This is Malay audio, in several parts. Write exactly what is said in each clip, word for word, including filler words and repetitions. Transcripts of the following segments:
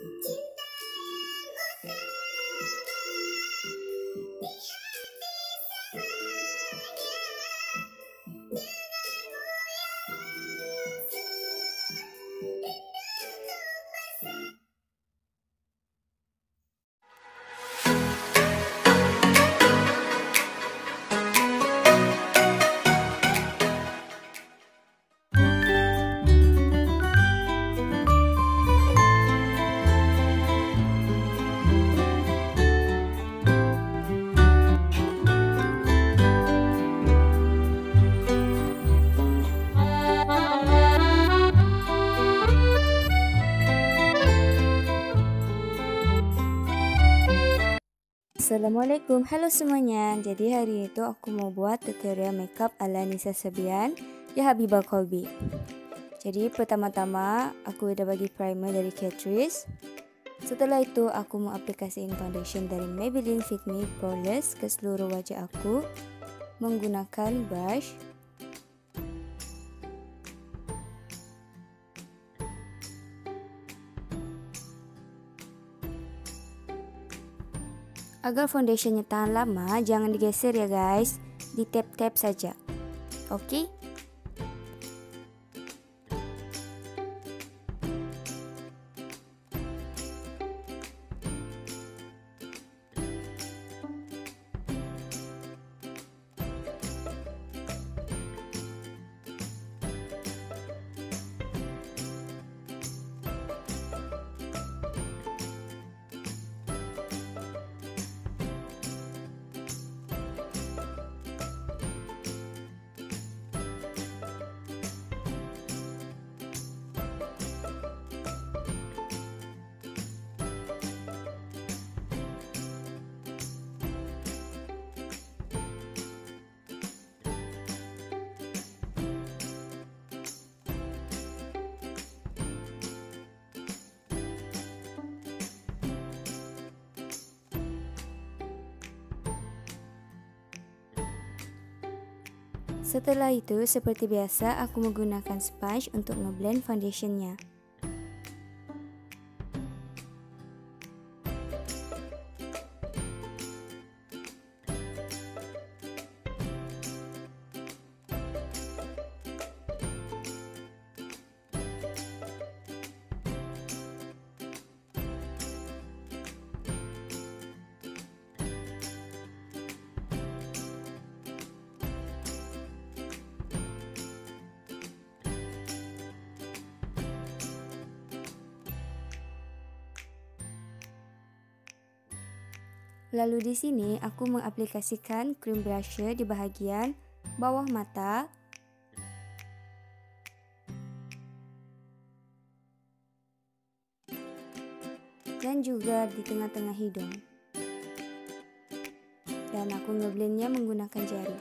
Assalamualaikum, halo semuanya. Jadi hari ini tu aku mau buat tutorial makeup ala Nisa Sabian ya Habibah Kolbi. Jadi pertama-tama aku dah bagi primer dari Catrice. Setelah itu aku mau aplikasikan foundation dari Maybelline Fit Me Poreless ke seluruh wajah aku menggunakan brush. Agar foundationnya tahan lama, jangan digeser ya guys, di tap-tap saja. Oke? Setelah itu, seperti biasa, aku menggunakan sponge untuk ngeblend foundationnya. Lalu di sini aku mengaplikasikan cream blusher di bahagian bawah mata. Dan juga di tengah-tengah hidung. Dan aku ngeblendnya menggunakan jari.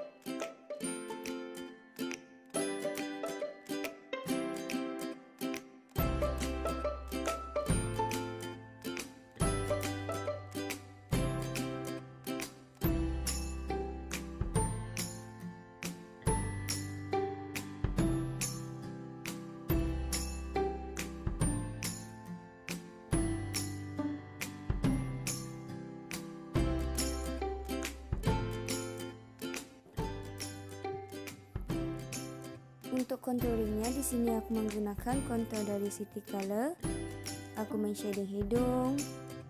Untuk contouringnya di sini aku menggunakan contour dari City Color. Aku men-shading hidung.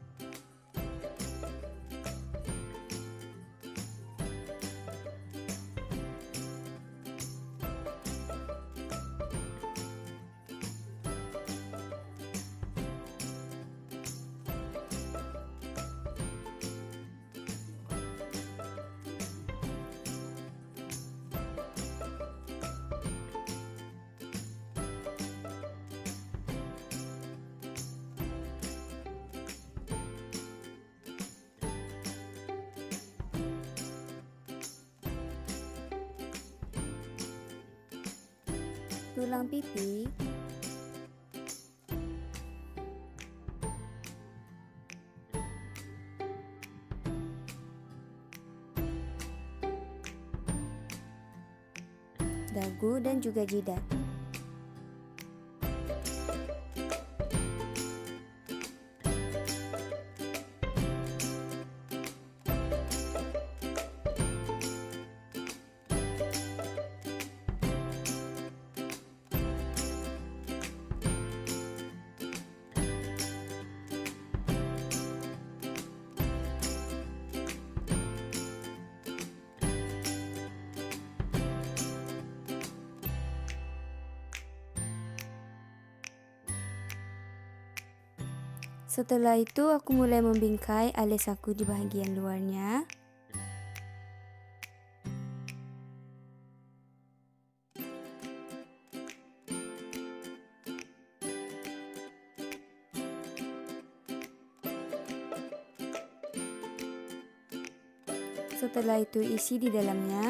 Tulang pipi, dagu dan juga jidat. Setelah itu aku mulai membingkai alis aku di bahagian luarnya. Setelah itu isi di dalamnya.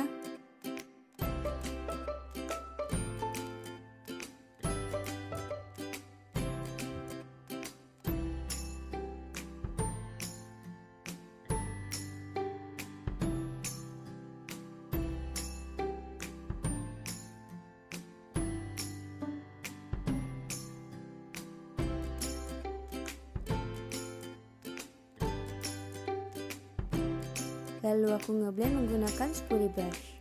Lalu aku ngeblend menggunakan spoolie brush.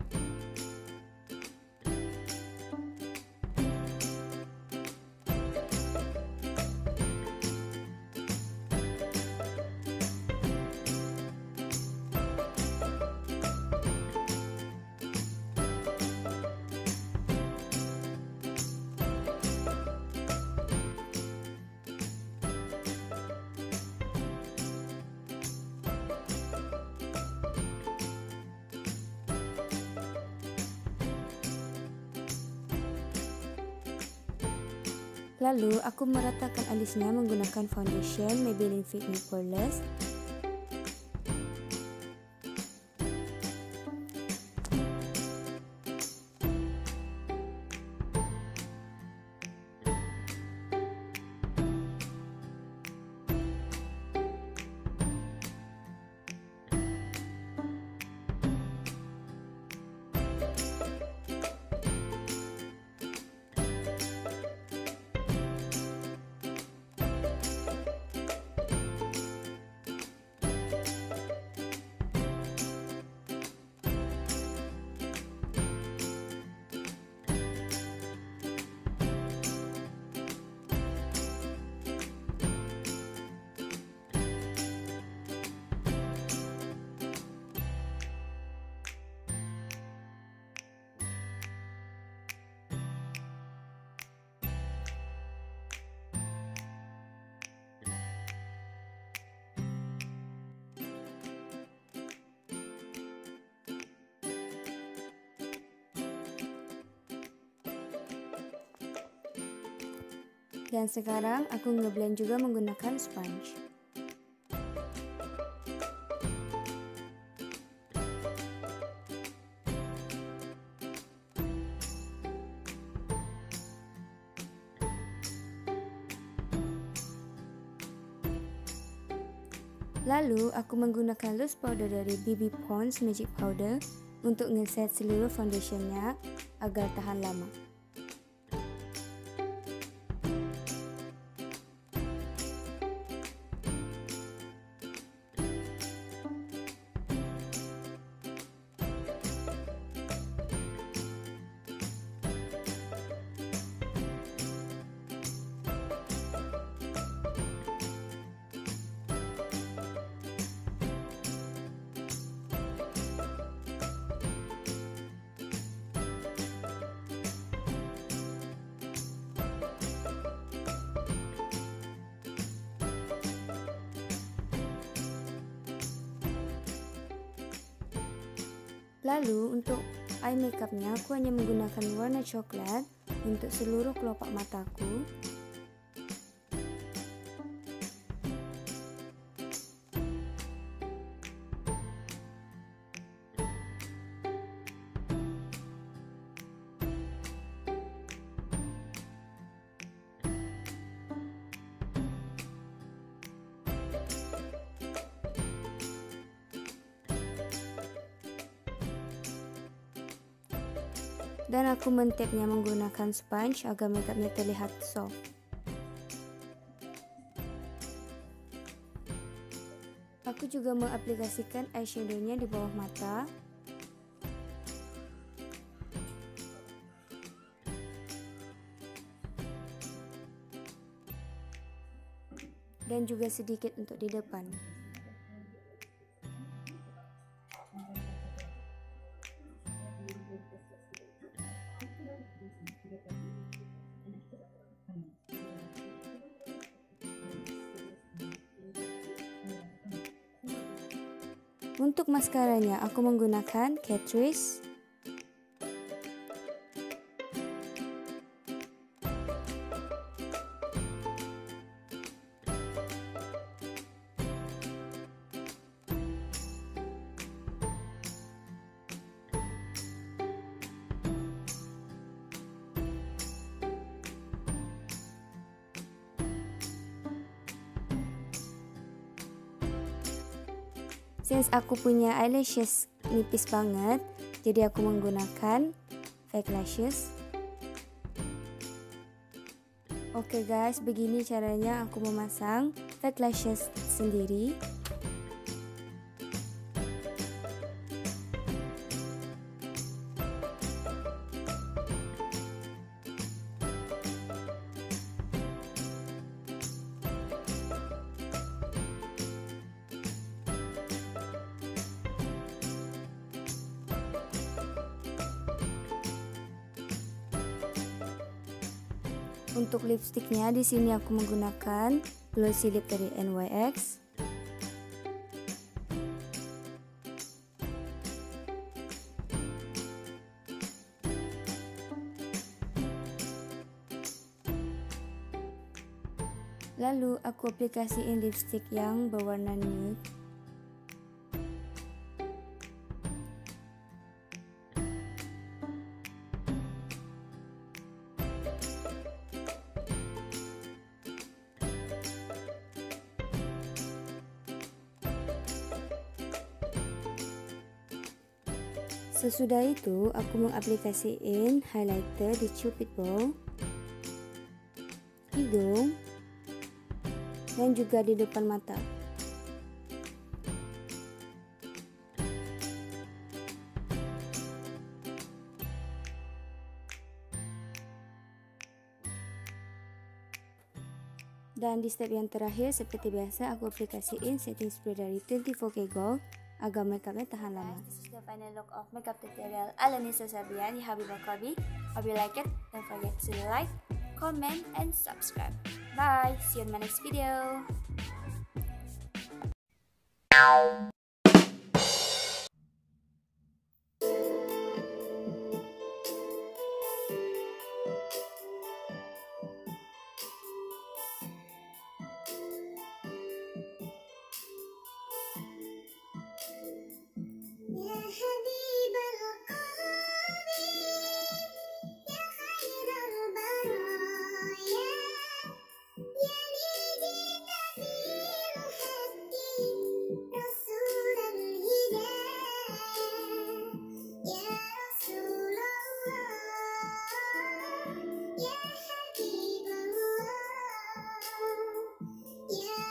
Lalu aku meratakan alisnya menggunakan foundation Maybelline Fit Me Poreless. Dan sekarang aku ngeblend juga menggunakan sponge. Lalu aku menggunakan loose powder dari B B Pond's Magic Powder untuk ngeset seluruh foundationnya agar tahan lama. Lalu untuk eye makeupnya aku hanya menggunakan warna coklat untuk seluruh kelopak mataku. Dan aku mentapnya menggunakan sponge agar makeupnya terlihat soft. Aku juga mengaplikasikan eyeshadownya di bawah mata. Dan juga sedikit untuk di depan. Untuk maskaranya, aku menggunakan Catrice. Since aku punya eyelashes nipis banget, jadi aku menggunakan fake lashes. Oke guys, begini caranya aku memasang fake lashes sendiri. Untuk lipstiknya di sini aku menggunakan glossy lip dari N Y X. Lalu aku aplikasiin lipstik yang berwarna nude. Sesudah itu, aku mengaplikasiin highlighter di cupid bow, hidung, dan juga di depan mata. Dan di step yang terakhir, seperti biasa, aku aplikasiin setting spray dari dua puluh empat K Gold agar makeupnya tahan lama. This is the final look of makeup tutorial ala Nisa Sabian di Habibah Kolbi. Hope you like it. Don't forget to like, comment, and subscribe. Bye. See you in my next video. Yeah.